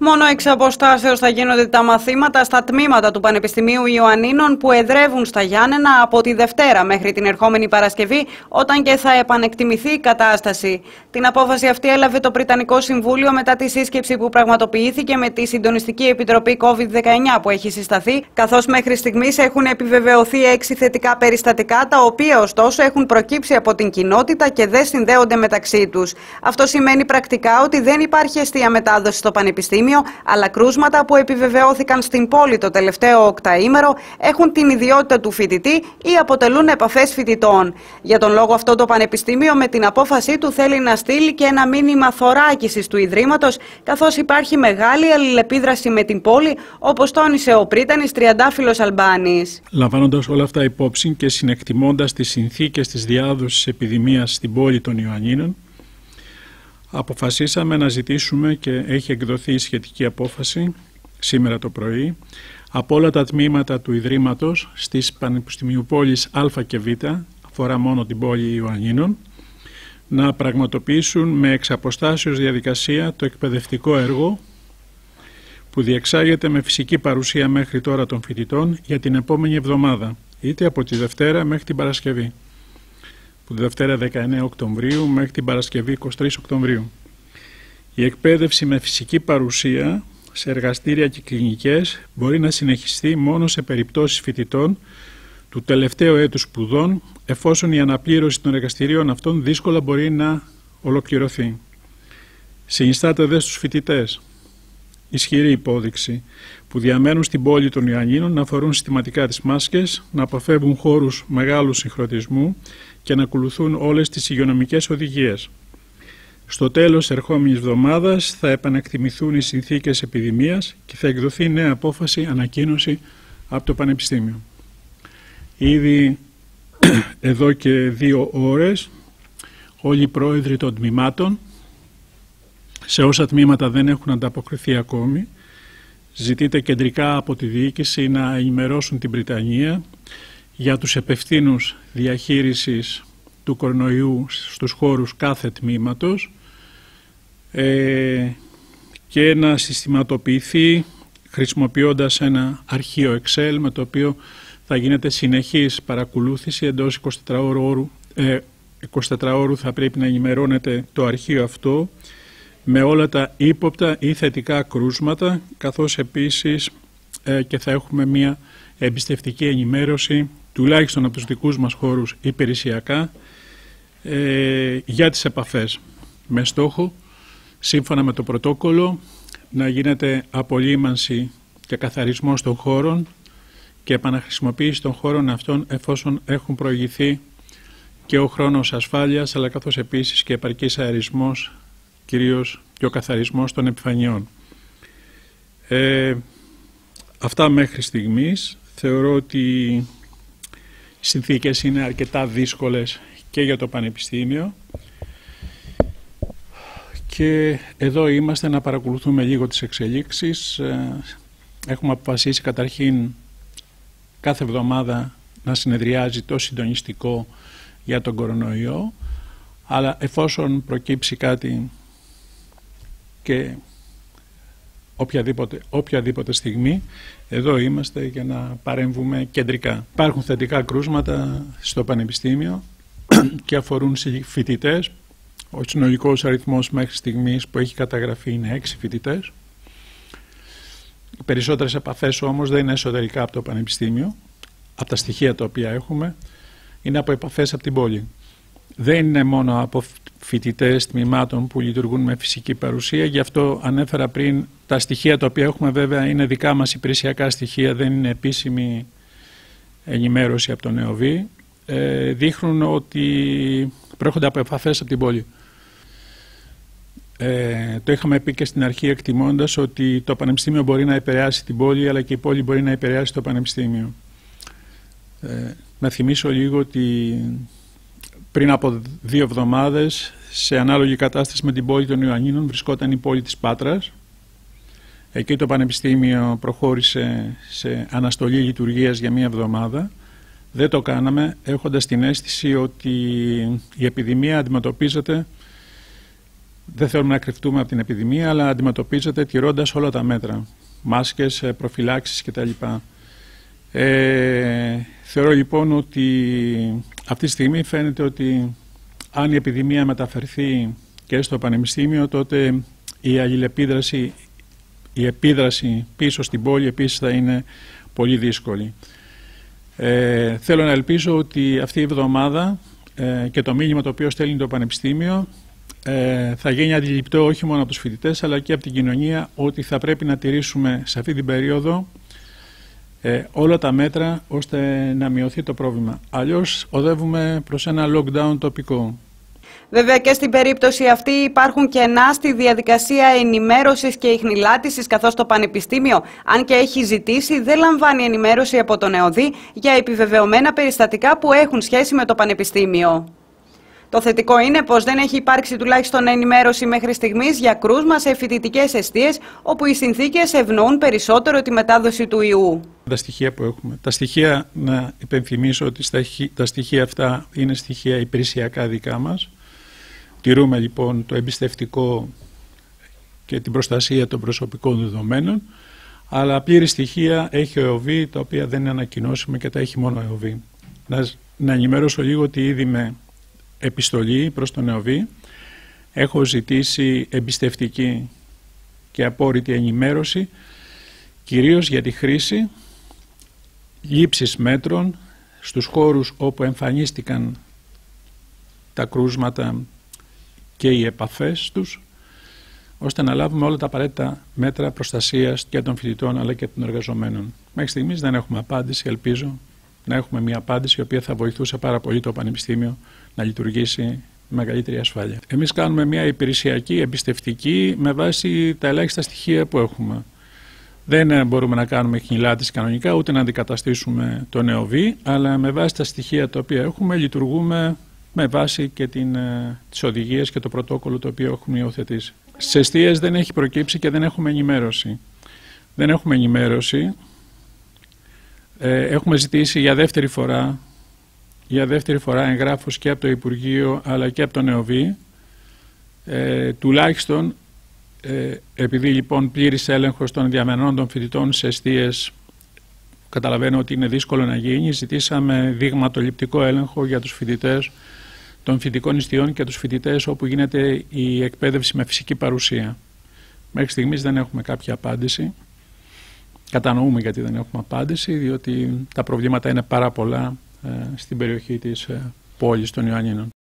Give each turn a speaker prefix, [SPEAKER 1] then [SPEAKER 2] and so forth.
[SPEAKER 1] Μόνο εξ αποστάσεως θα γίνονται τα μαθήματα στα τμήματα του Πανεπιστημίου Ιωαννίνων που εδρεύουν στα Γιάννενα από τη Δευτέρα μέχρι την ερχόμενη Παρασκευή, όταν και θα επανεκτιμηθεί η κατάσταση. Την απόφαση αυτή έλαβε το Πριτανικό Συμβούλιο μετά τη σύσκεψη που πραγματοποιήθηκε με τη Συντονιστική Επιτροπή COVID-19 που έχει συσταθεί, καθώς μέχρι στιγμής έχουν επιβεβαιωθεί 6 θετικά περιστατικά, τα οποία ωστόσο έχουν προκύψει από την κοινότητα και δεν συνδέονται μεταξύ τους. Αυτό σημαίνει πρακτικά ότι δεν υπάρχει εστία μετάδοση στο Πανεπιστήμιο, αλλά κρούσματα που επιβεβαιώθηκαν στην πόλη το τελευταίο οκταήμερο έχουν την ιδιότητα του φοιτητή ή αποτελούν επαφές φοιτητών. Για τον λόγο αυτό το Πανεπιστήμιο με την απόφασή του θέλει να στείλει και ένα μήνυμα θωράκισης του Ιδρύματος, καθώς υπάρχει μεγάλη αλληλεπίδραση με την πόλη, όπως τόνισε ο πρίτανης Τριαντάφυλλος Αλμπάνης.
[SPEAKER 2] Λαμβάνοντας όλα αυτά υπόψη και συνεκτιμώντας τις συνθήκες της διάδοσης επιδημίας στην πόλη των Ιωαννίνων, αποφασίσαμε να ζητήσουμε, και έχει εκδοθεί η σχετική απόφαση σήμερα το πρωί, από όλα τα τμήματα του Ιδρύματος στις Πανεπιστημιοπόλεις Α και Β, αφορά μόνο την πόλη Ιωαννίνων, να πραγματοποιήσουν με εξαποστάσεως διαδικασία το εκπαιδευτικό έργο που διεξάγεται με φυσική παρουσία μέχρι τώρα των φοιτητών για την επόμενη εβδομάδα, είτε από τη Δευτέρα μέχρι την Παρασκευή. Που τη Δευτέρα 19 Οκτωβρίου μέχρι την Παρασκευή 23 Οκτωβρίου. Η εκπαίδευση με φυσική παρουσία σε εργαστήρια και κλινικές μπορεί να συνεχιστεί μόνο σε περιπτώσεις φοιτητών του τελευταίου έτους σπουδών, εφόσον η αναπλήρωση των εργαστηρίων αυτών δύσκολα μπορεί να ολοκληρωθεί. Συνιστάται δε στους φοιτητές ισχυρή υπόδειξη που διαμένουν στην πόλη των Ιωαννίνων να φορούν συστηματικά τις μάσκες, να αποφεύγουν χώρους μεγάλου συγχρονισμού και να ακολουθούν όλες τις υγειονομικές οδηγίες. Στο τέλος ερχόμενης εβδομάδας θα επανεκτιμηθούν οι συνθήκες επιδημίας και θα εκδοθεί νέα απόφαση ανακοίνωση από το Πανεπιστήμιο. Ήδη εδώ και 2 ώρες όλοι οι πρόεδροι των τμήματων, σε όσα τμήματα δεν έχουν ανταποκριθεί ακόμη, ζητείται κεντρικά από τη διοίκηση να ενημερώσουν την Βρυτανία για τους επευθύνους διαχείρισης του κορονοϊού στους χώρους κάθε τμήματος και να συστηματοποιηθεί χρησιμοποιώντας ένα αρχείο Excel με το οποίο θα γίνεται συνεχής παρακολούθηση εντός 24 ώρου θα πρέπει να ενημερώνεται το αρχείο αυτό με όλα τα ύποπτα ή θετικά κρούσματα, καθώς επίσης και θα έχουμε μια εμπιστευτική ενημέρωση τουλάχιστον από τους δικούς μας χώρους υπηρεσιακά για τις επαφές, με στόχο σύμφωνα με το πρωτόκολλο να γίνεται απολύμανση και καθαρισμός των χώρων και επαναχρησιμοποίηση των χώρων αυτών εφόσον έχουν προηγηθεί και ο χρόνος ασφάλειας, αλλά καθώς επίσης και επαρκής αερισμός, κυρίως και ο καθαρισμός των επιφανειών. Αυτά μέχρι στιγμής. Θεωρώ ότι οι συνθήκες είναι αρκετά δύσκολες και για το Πανεπιστήμιο και εδώ είμαστε να παρακολουθούμε λίγο τις εξελίξεις. Έχουμε αποφασίσει καταρχήν κάθε εβδομάδα να συνεδριάζει το συντονιστικό για τον κορονοϊό, αλλά εφόσον προκύψει κάτι και οποιαδήποτε στιγμή, εδώ είμαστε για να παρέμβουμε κεντρικά. Υπάρχουν θετικά κρούσματα στο Πανεπιστήμιο και αφορούν φοιτητές. Ο συνολικός αριθμός μέχρι στιγμής που έχει καταγραφεί είναι 6 φοιτητές. Οι περισσότερες επαφές όμως δεν είναι εσωτερικά από το Πανεπιστήμιο, από τα στοιχεία τα οποία έχουμε, είναι από επαφές από την πόλη. Δεν είναι μόνο από φοιτητές τμήματων που λειτουργούν με φυσική παρουσία, γι' αυτό ανέφερα πριν τα στοιχεία τα οποία έχουμε βέβαια είναι δικά μας υπηρεσιακά στοιχεία, δεν είναι επίσημη ενημέρωση από τον ΕΟΒΗ, δείχνουν ότι προέρχονται από επαφές από την πόλη. Το είχαμε πει και στην αρχή εκτιμώντας ότι το Πανεπιστήμιο μπορεί να επηρεάσει την πόλη, αλλά και η πόλη μπορεί να επηρεάσει το Πανεπιστήμιο. Να θυμίσω λίγο ότι πριν από 2 εβδομάδες, σε ανάλογη κατάσταση με την πόλη των Ιωαννίνων, βρισκόταν η πόλη της Πάτρας. Εκεί το Πανεπιστήμιο προχώρησε σε αναστολή λειτουργίας για 1 εβδομάδα. Δεν το κάναμε έχοντας την αίσθηση ότι η επιδημία αντιμετωπίζεται δεν θέλουμε να κρυφτούμε από την επιδημία, αλλά αντιμετωπίζεται τηρώντας όλα τα μέτρα. Μάσκες, προφυλάξεις κτλ. Θεωρώ λοιπόν ότι αυτή τη στιγμή φαίνεται ότι αν η επιδημία μεταφερθεί και στο πανεπιστήμιο, τότε η αλληλεπίδραση, η επίδραση πίσω στην πόλη επίσης θα είναι πολύ δύσκολη. Θέλω να ελπίζω ότι αυτή η εβδομάδα και το μήνυμα το οποίο στέλνει το Πανεπιστήμιο θα γίνει αντιληπτό όχι μόνο από τους φοιτητές αλλά και από την κοινωνία, ότι θα πρέπει να τηρήσουμε σε αυτή την περίοδο όλα τα μέτρα ώστε να μειωθεί το πρόβλημα. Αλλιώς οδεύουμε προς ένα lockdown τοπικό.
[SPEAKER 1] Βέβαια και στην περίπτωση αυτή υπάρχουν κενά στη διαδικασία ενημέρωσης και ιχνηλάτησης, καθώς το Πανεπιστήμιο, αν και έχει ζητήσει, δεν λαμβάνει ενημέρωση από τον ΕΟΔΗ για επιβεβαιωμένα περιστατικά που έχουν σχέση με το Πανεπιστήμιο. Το θετικό είναι πως δεν έχει υπάρξει τουλάχιστον ενημέρωση μέχρι στιγμής για κρούσμα σε φοιτητικές εστίες, όπου οι συνθήκες ευνοούν περισσότερο τη μετάδοση του ιού.
[SPEAKER 2] Τα στοιχεία που έχουμε. Τα στοιχεία, να υπενθυμίσω ότι τα στοιχεία αυτά είναι στοιχεία υπηρεσιακά δικά μας. Τηρούμε λοιπόν το εμπιστευτικό και την προστασία των προσωπικών δεδομένων, αλλά πλήρη στοιχεία έχει ο ΕΟΒΗ, τα οποία δεν είναι ανακοινώσιμη και τα έχει μόνο ο ΕΟΒΗ. Να ενημερώσω λίγο ότι ήδη με επιστολή προς τον ΕΟΒΗ έχω ζητήσει εμπιστευτική και απόρριτη ενημέρωση, κυρίως για τη χρήση λήψης μέτρων στους χώρους όπου εμφανίστηκαν τα κρούσματα και οι επαφές τους, ώστε να λάβουμε όλα τα απαραίτητα μέτρα προστασίας και των φοιτητών αλλά και των εργαζομένων. Μέχρι στιγμής δεν έχουμε απάντηση, ελπίζω να έχουμε μια απάντηση η οποία θα βοηθούσε πάρα πολύ το Πανεπιστήμιο να λειτουργήσει με μεγαλύτερη ασφάλεια. Εμείς κάνουμε μια υπηρεσιακή, εμπιστευτική, με βάση τα ελάχιστα στοιχεία που έχουμε. Δεν μπορούμε να κάνουμε ιχνηλάτηση κανονικά, ούτε να αντικαταστήσουμε τον ΕΟΒΗ, αλλά με βάση τα στοιχεία τα οποία έχουμε λειτουργούμε με βάση και τις οδηγίες και το πρωτόκολλο το οποίο έχουμε υιοθετήσει. Στις εστίες δεν έχει προκύψει και δεν έχουμε ενημέρωση. Δεν έχουμε ενημέρωση. Έχουμε ζητήσει για δεύτερη φορά εγγράφους και από το Υπουργείο αλλά και από τον ΕΟΒΗ. Τουλάχιστον, επειδή λοιπόν πλήρης έλεγχος των διαμενών των φοιτητών σε εστίες καταλαβαίνω ότι είναι δύσκολο να γίνει, ζητήσαμε δειγματοληπτικό έλεγχο για τους φοιτητές των φοιτητικών εστιών και τους φοιτητές όπου γίνεται η εκπαίδευση με φυσική παρουσία. Μέχρι στιγμής δεν έχουμε κάποια απάντηση. Κατανοούμε γιατί δεν έχουμε απάντηση, διότι τα προβλήματα είναι πάρα πολλά στην περιοχή της πόλης των Ιωαννίνων.